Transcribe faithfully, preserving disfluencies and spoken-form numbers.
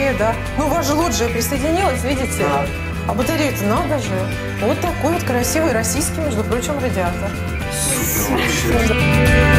батарею, да. Ну, у вас же лоджия присоединилась, видите? Да. А батарею-то надо же. Вот такой вот красивый российский, между прочим, радиатор. Супер вообще.